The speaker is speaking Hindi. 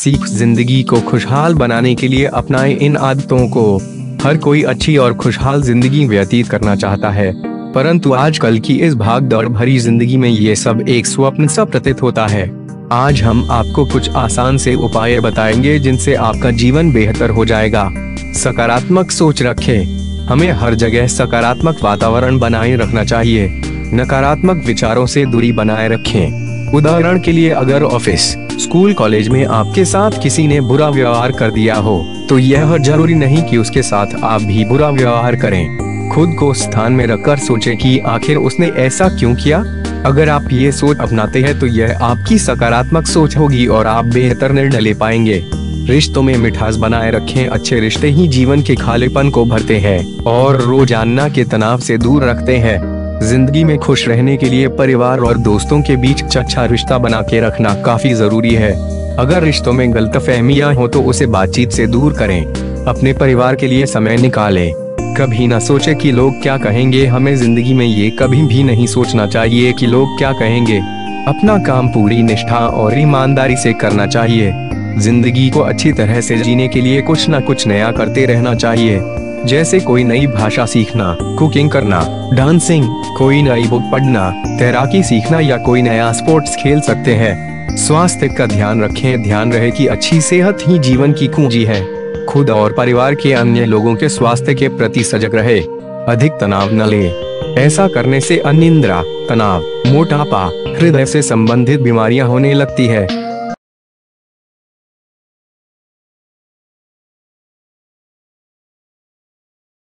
सीख, जिंदगी को खुशहाल बनाने के लिए अपनाएं इन आदतों को। हर कोई अच्छी और खुशहाल जिंदगी व्यतीत करना चाहता है, परंतु आजकल की इस भाग दौड़ भरी जिंदगी में ये सब एक स्वप्न सा प्रतीत होता है। आज हम आपको कुछ आसान से उपाय बताएंगे जिनसे आपका जीवन बेहतर हो जाएगा। सकारात्मक सोच रखें। हमें हर जगह सकारात्मक वातावरण बनाए रखना चाहिए। नकारात्मक विचारों से दूरी बनाए रखें। उदाहरण के लिए, अगर ऑफिस, स्कूल, कॉलेज में आपके साथ किसी ने बुरा व्यवहार कर दिया हो, तो यह जरूरी नहीं कि उसके साथ आप भी बुरा व्यवहार करें। खुद को स्थान में रखकर सोचें कि आखिर उसने ऐसा क्यों किया। अगर आप ये सोच अपनाते हैं तो यह आपकी सकारात्मक सोच होगी और आप बेहतर निर्णय ले पाएंगे। रिश्तों में मिठास बनाए रखें। अच्छे रिश्ते ही जीवन के खालीपन को भरते हैं और रोजाना के तनाव से दूर रखते हैं। जिंदगी में खुश रहने के लिए परिवार और दोस्तों के बीच अच्छा रिश्ता बना के रखना काफी जरूरी है। अगर रिश्तों में गलतफहमियां हो तो उसे बातचीत से दूर करें। अपने परिवार के लिए समय निकालें। कभी ना सोचे कि लोग क्या कहेंगे। हमें जिंदगी में ये कभी भी नहीं सोचना चाहिए कि लोग क्या कहेंगे। अपना काम पूरी निष्ठा और ईमानदारी से करना चाहिए। जिंदगी को अच्छी तरह से जीने के लिए कुछ न कुछ नया करते रहना चाहिए, जैसे कोई नई भाषा सीखना, कुकिंग करना, डांसिंग, कोई नई बुक पढ़ना, तैराकी सीखना या कोई नया स्पोर्ट्स खेल सकते हैं। स्वास्थ्य का ध्यान रखें। ध्यान रहे कि अच्छी सेहत ही जीवन की कुंजी है। खुद और परिवार के अन्य लोगों के स्वास्थ्य के प्रति सजग रहे। अधिक तनाव न ले। ऐसा करने से अनिद्रा, तनाव, मोटापा, हृदय से संबंधित बीमारियां होने लगती है।